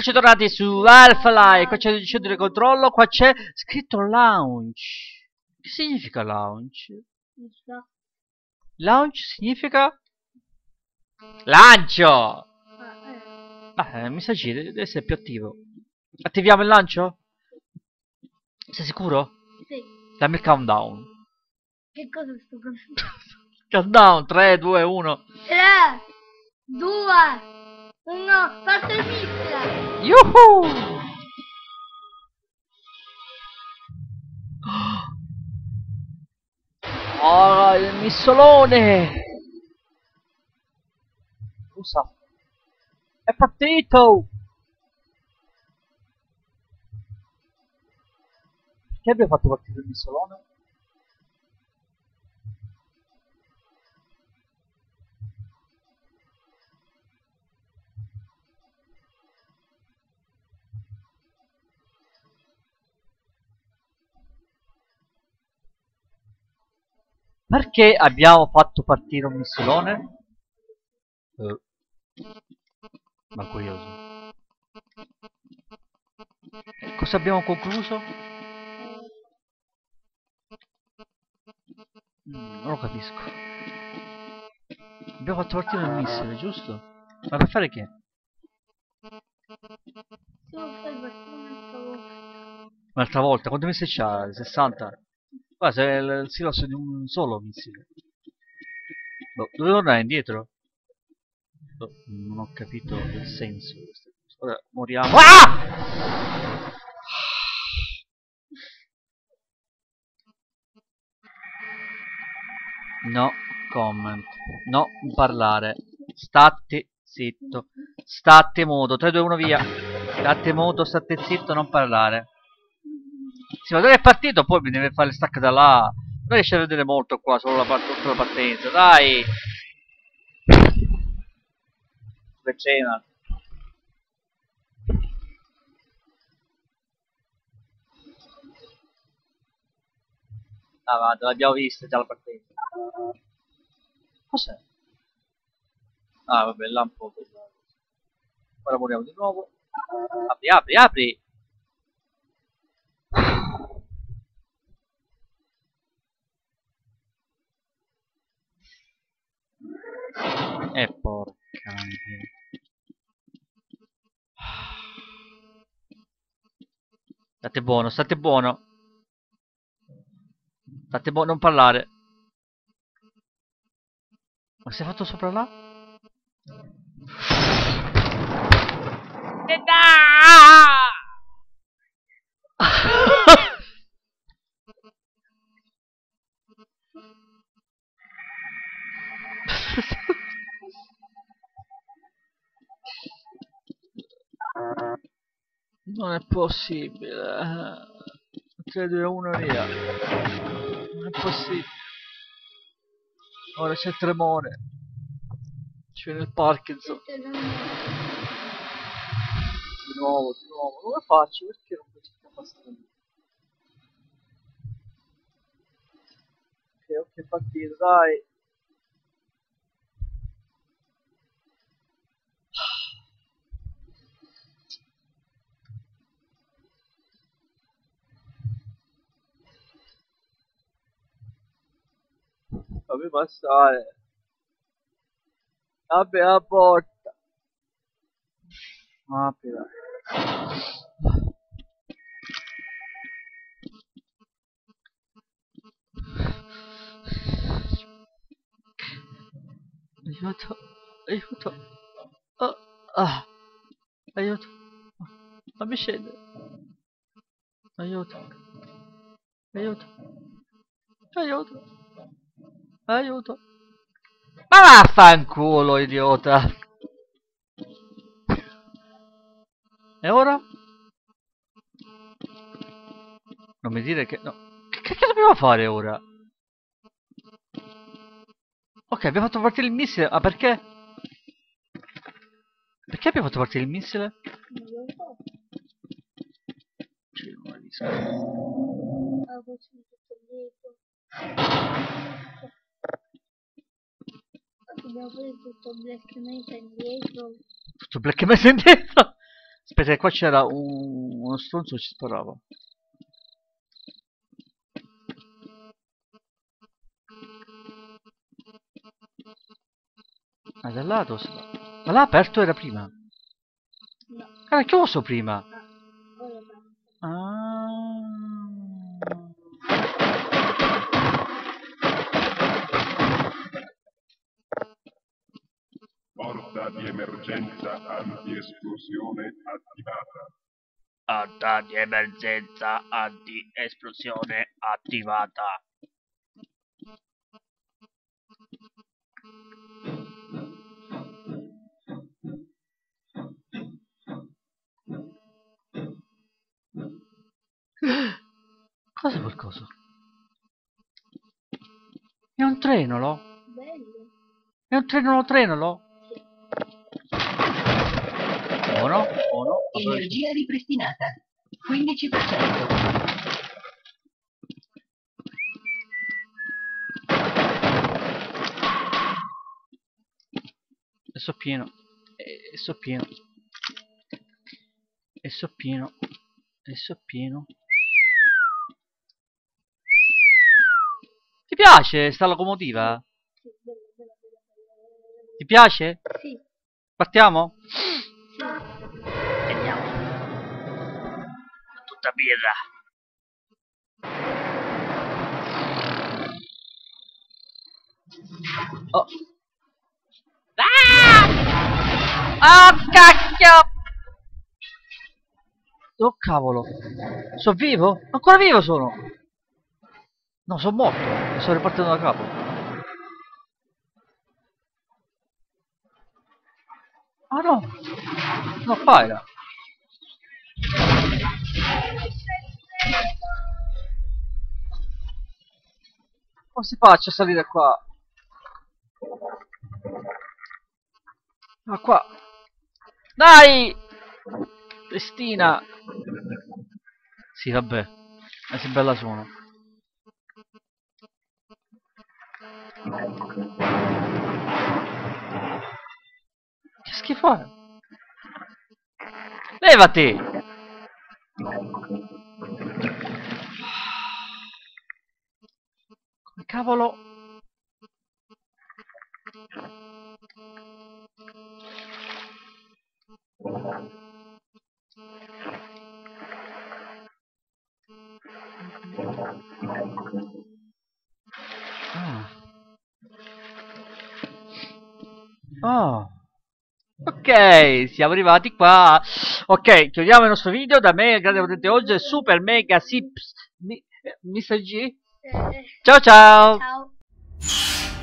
Eccoci tornati su Alpha-Life. Qua c'è il centro di controllo. Qua c'è scritto launch. Che significa launch? Launch significa lancio. Mi sa che deve essere più attivo. Attiviamo il lancio? Sei sicuro? Sì. Dammi il countdown. Che cosa sto facendo? Countdown 3, 2, 1. 3, 2, 1, parto il missile! Yuhu! Oh, il missolone! Scusa. È partito! Perché abbiamo fatto partire il missolone? Perché abbiamo fatto partire un missolone? Ma curioso. Cosa abbiamo concluso? Non lo capisco. Abbiamo fatto partire un missile, giusto? Ma per fare che? Devo fare partire un'altra volta. Un'altra volta? Quanti missili c'ha? 60? Guarda, se è il silos di un solo missile. Boh, dove tornare indietro? Boh, non ho capito il senso di queste cose. Ora moriamo. Ah! No comment. No parlare. State zitto. State muto. 3, 2, 1 via. State muto, state zitto, non parlare. Sì, ma dove è partito? Poi mi deve fare il stack da là. Non riesce a vedere molto qua, solo tutta la partenza. Dai! Che cena? Ah, ma l'abbiamo vista già la partenza. Cos'è? Ah, vabbè, lampo. Ora moriamo di nuovo. Apri, apri, apri! Porca miseria. State buono, state buono. State buono, non parlare. Ma sei fatto sopra là? Non è possibile. 3, 2, 1 via. Non è possibile. Ora c'è il tremore. Ci viene il Parkinson. Di nuovo, di nuovo. Come faccio? Perché non mi sta passando? Ok, partito, dai. Fammi passare. Apri la porta. Aprila. Aiuto, aiuto. Oh, ah. Aiuto. Fammi scendere. Aiuto. Aiuto. Aiuto. Aiuto. Ma vaffanculo, idiota. E ora? Non mi dire che... No. Che cacchio dobbiamo fare ora? Ok, abbiamo fatto partire il missile. Ah, perché? Perché abbiamo fatto partire il missile? Non lo so. Cioè, non capisco. Abbiamo preso tutto Black Mesa indietro. Tutto Black Mesa indietro? Aspetta, che qua c'era uno stronzo che ci sparava. Ah, dal lato. Ma là aperto era prima. No. Era chiuso prima. Ora basta. Ah. Porta di emergenza anti-esplosione attivata. Porta di emergenza anti-esplosione attivata. Cosa qualcosa? È un trenolo? Bello. È un trenolo? Buono, buono. Energia ripristinata. 15%. Adesso pieno. Adesso pieno. Adesso pieno. Adesso pieno. Ti piace sta locomotiva? Sì, bella, bella, bella, bella. Ti piace? Sì. Partiamo? Sì. Andiamo. Tutta birra. Oh. Ah! Oh cacchio! Oh cavolo! Sono vivo? Ancora vivo sono! No, sono morto! Sto ripartendo da capo. Ah no! No, paira! Come si faccia a salire qua? Ah, qua! Dai! Destina! Sì, vabbè. Ma si bella sono. Che schifo è? Levati! Come cavolo? Ah. Oh. Ok, siamo arrivati qua. Ok, chiudiamo il nostro video. Da me, grande potente oggi, Super Mega Sips Mr. G. Ciao ciao! Ciao.